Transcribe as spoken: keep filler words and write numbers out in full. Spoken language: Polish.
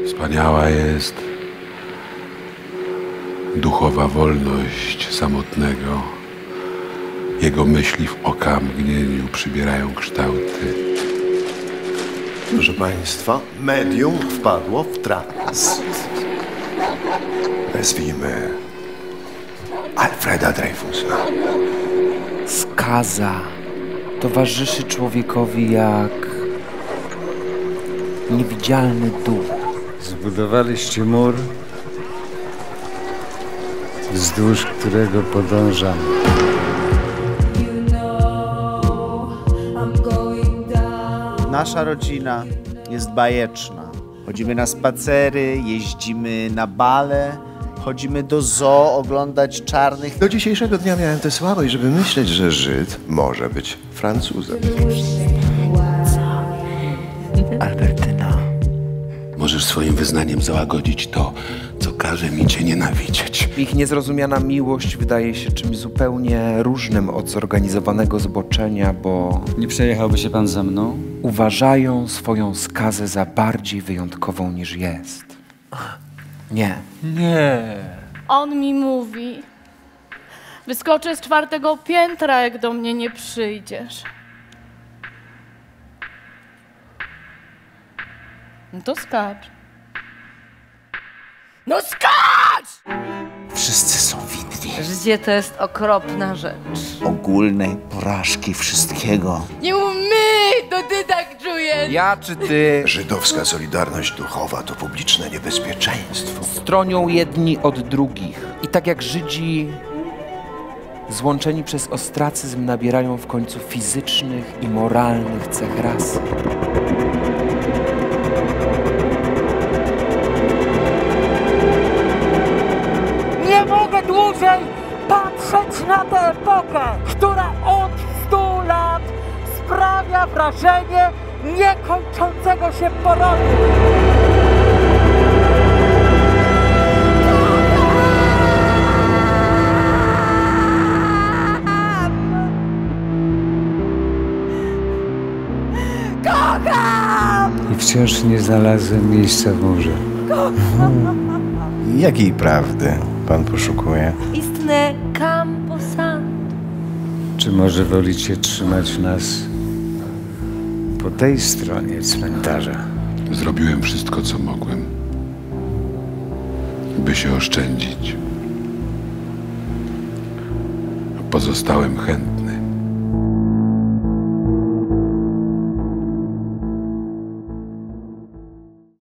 Wspaniała jest duchowa wolność samotnego. Jego myśli w okamgnieniu przybierają kształty. Proszę państwa, medium wpadło w trans. Nazwijmy Alfreda Dreyfusa. Skaza towarzyszy człowiekowi jak niewidzialny duch. Zbudowaliście mur, wzdłuż którego podążam. Nasza rodzina jest bajeczna. Chodzimy na spacery, jeździmy na bale, chodzimy do zoo oglądać czarnych. Do dzisiejszego dnia miałem tę słabość, żeby myśleć, że Żyd może być Francuzem. Albertyna, możesz swoim wyznaniem załagodzić to, co każe mi cię nienawidzieć. Ich niezrozumiana miłość wydaje się czymś zupełnie różnym od zorganizowanego zboczenia, bo Nie przejechałby się pan ze mną? uważają swoją skazę za bardziej wyjątkową niż jest. Nie. Nie. On mi mówi, wyskoczę z czwartego piętra, jak do mnie nie przyjdziesz. No to skacz. No skacz! Wszyscy są winni. Życie to jest okropna rzecz. Ogólnej porażki wszystkiego. Nie mów my, to ty tak czujesz. Ja czy ty Żydowska solidarność duchowa to publiczne niebezpieczeństwo. stronią jedni od drugich. I tak jak Żydzi złączeni przez ostracyzm nabierają w końcu fizycznych i moralnych cech rasy. Nie mogę dłużej patrzeć na tę epokę, która od stu lat sprawia wrażenie niekończącego się porodu. I wciąż nie znalazłem miejsca w murze. Jakiej prawdy pan poszukuje? Istne camposanto. Czy może wolicie trzymać nas po tej stronie cmentarza? Zrobiłem wszystko, co mogłem, by się oszczędzić. Pozostałem chętny.